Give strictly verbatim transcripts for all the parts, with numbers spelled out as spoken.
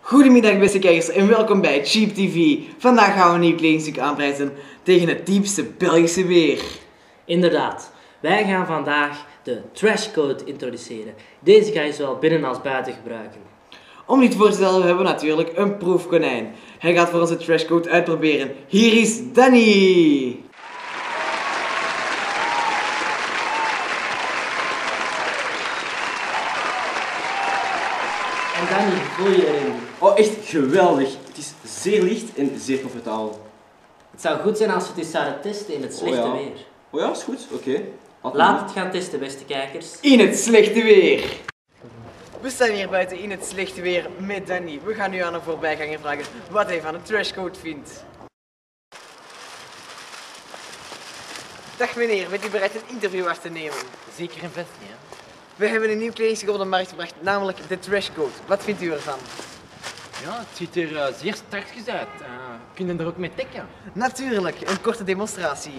Goedemiddag beste kijkers en welkom bij Cheap T V. Vandaag gaan we een nieuw kledingstuk aanprijzen tegen het diepste Belgische weer. Inderdaad, wij gaan vandaag de trashcode introduceren. Deze ga je zowel binnen als buiten gebruiken. Om niet voor te stellen hebben we natuurlijk een proefkonijn. Hij gaat voor ons de trashcode uitproberen. Hier is Danny! En Danny, voel je erin? Oh, echt geweldig. Het is zeer licht en zeer comfortabel. Het zou goed zijn als we het eens zouden testen in het slechte Oh ja. weer. Oh ja, is goed. Oké. Okay. Laat het gaan testen, beste kijkers. In het slechte weer! We staan hier buiten in het slechte weer met Danny. We gaan nu aan een voorbijganger vragen wat hij van de trashcode vindt. Dag meneer, bent u bereid een interview af te nemen? Zeker een best, ja. We hebben een nieuw kledingstuk op de markt gebracht, namelijk de trashcode. Wat vindt u ervan? Ja, het ziet er uh, zeer strakjes uit. Uh, kunnen er ook mee tikken? Natuurlijk, een korte demonstratie.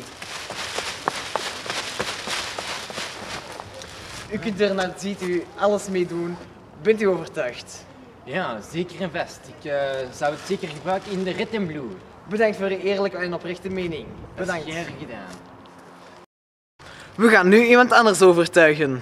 U kunt er naar ziet u alles mee doen. Bent u overtuigd? Ja, zeker een vest. Ik uh, zou het zeker gebruiken in de red en blue. Bedankt voor uw eerlijke en oprechte mening. Bedankt. Dat is graag gedaan. We gaan nu iemand anders overtuigen.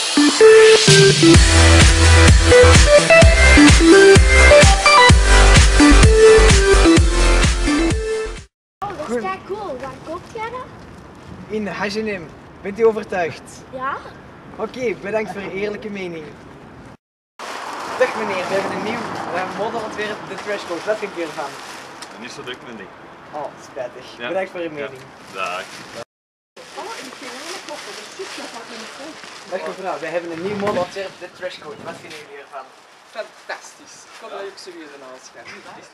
Oh, dat is kei cool. Waar koopt jij dat? In H en M. Bent u overtuigd? Ja? Oké, okay, bedankt voor uw eerlijke mening. Dag meneer, we hebben een nieuw uh, modeontwerp, de trashcode. Wat vindt u ervan? Niet zo druk met ding. Oh, spijtig. Ja. Bedankt voor uw mening. Ja. Dag. Dag mevrouw, wij hebben een nieuw modeontwerp, de trashcode. Wat vinden jullie ervan? Fantastisch. Ik kan dat ook serieus in alles gaan.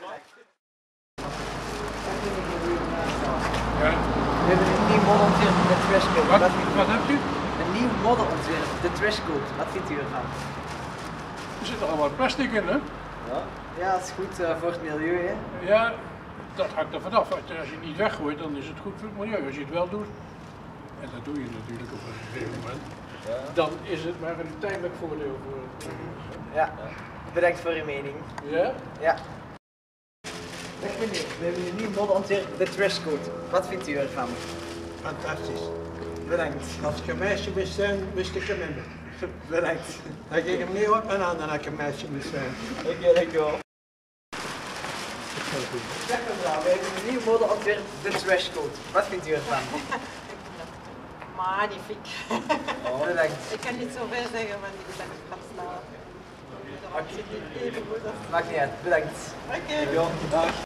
Ja. We hebben een nieuw modeontwerp, de trashcode. Wat, Wat, vindt u? wat hebt u? Een nieuw modeontwerp, de trashcode. Wat vindt u ervan? Er zit allemaal plastic in, hè? Ja, ja dat is goed uh, voor het milieu, hè? Ja, dat hangt er vanaf. Als je het niet weggooit, dan is het goed voor het milieu. Als je het wel doet, en dat doe je natuurlijk op een gegeven moment, ja. Dan is het maar een tijdelijk voordeel voor het milieu. Ja, bedankt voor uw mening. Ja? Ja. Dag meneer, we hebben een nieuw modeontwerp, de trashcode. Wat vindt u ervan? Fantastisch. Bedankt. Als ik een meisje moest zijn, moest ik hem hebben. Bedankt. Dan ging ik hem niet op en aan dan ik een meisje moest zijn. Oké, okay, dankjewel. Dag mevrouw, we hebben een nieuw modeontwerp, de trashcode. Wat vindt u ervan? Magnifiek. Oh, bedankt. Ik kan niet zoveel zeggen, maar ik ben het snel. Maakt niet uit, bedankt. Oké. Dag.